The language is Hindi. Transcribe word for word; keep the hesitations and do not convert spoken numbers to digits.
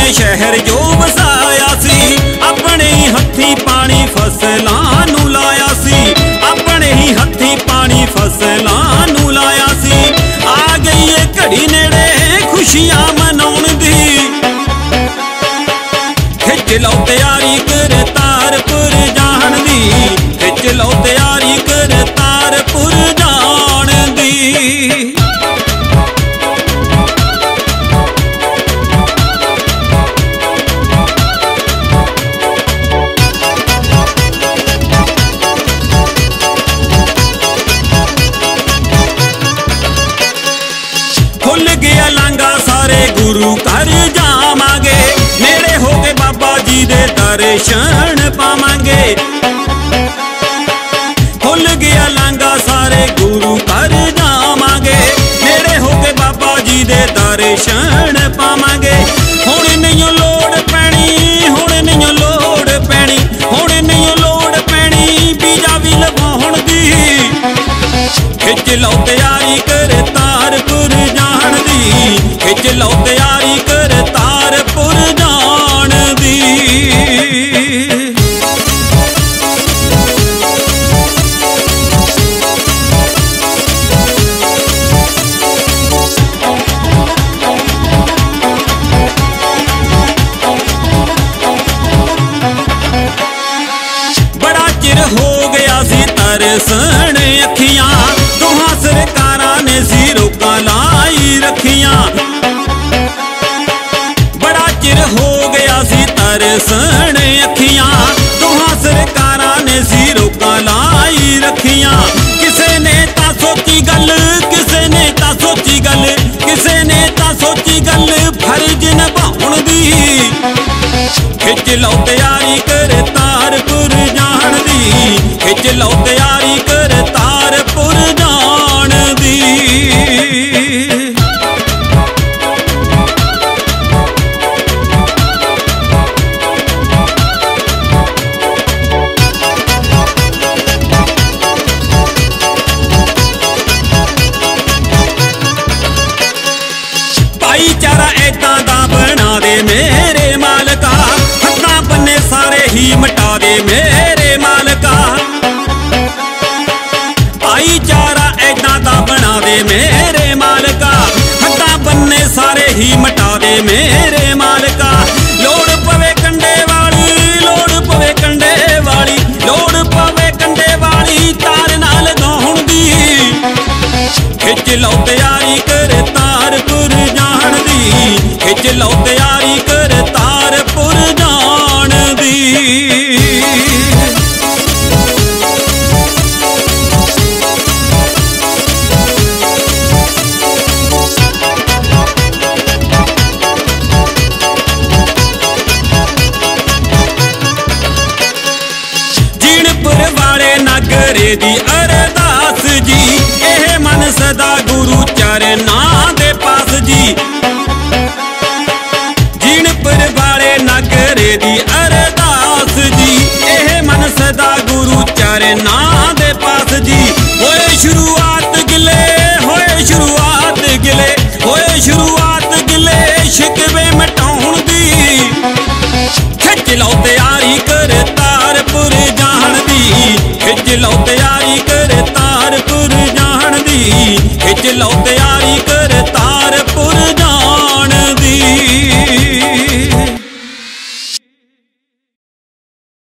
शहर जो वसाया सी, अपने ही हथी पानी फसलां नू लाया सी, अपने ही हथी पानी फसलां नू लाया सी। आ गई है घड़ी नेड़े खुशियां मनाउण दी, खिच लो तैयारी करतारपुर जाण दी, खिच लो तैयारी करतारपुर जाण दी। खुल गया लांगा सारे गुरु घर जावांगे, नेड़े हो के बाबा जी दे दर्शन पावांगे। खुल गया लांगा सारे गुरु घर जावांगे, नेड़े हो के बाबा जी दे दर्शन पावांगे। हुण नहीं लोड़ पैनी, हुण नहीं लोड़ पैनी, हुण नहीं लोड़ पैनी बीजा भी लवाउण दी, खिच लो तैयारी करतारपुर जाण दी, खिच लो तैयारी करतारपुर जाण दी। बड़ा चिर हो गया सी तरसण अखियां, तुहां सरकारां ने सी रोकां लाई रखियां। बड़ा चिर हो गया सी तरसण अखियां, तुहां सरकारां ने सी रोकां लाई रखियां। किसे ने तां सोची गल, किसे ने तां सोची गल, किसे ने तां सोची गल फर्ज निभाउण दी, खिच लो तैयारी करतारपुर जाण दी, खिच लो तैयारी करतारपुर जाण दी। भाईचारा ऐदां दा बना दे मेरे मालका, हत्थां बन्ने सारे ही मिटा दे मेरे मालका। भाईचारा ऐदां दा बना दे मेरे मालका, हत्थां बन्ने सारे ही मिटा दे मेरे मालका। लोड़ पवे कंडे वाली, लोड़ पवे कंडे वाली, लोड़ पवे कंडे वाली तार नाल गाउण दी, खिच लो तैयारी करतारपुर जाण दी, खिच लो तैयारी करतारपुर जाण दी। जीणपुर वाले नगरे दी अरदास जी, एह मन सदा गुरु चरनां दे पास जी। जीणपुर वाले नगरे दी अरदास जी, एह मन सदा गुरु चरनां दे पास जी। होए शुरुआत गिले, होए शुरुआत गिले, होए शुरुआत गिले शिकवे मिटाउण दी, खिच लो तैयारी करतारपुर जाण दी, खिच लो तैयारी करतारपुर जाण दी, खिच लो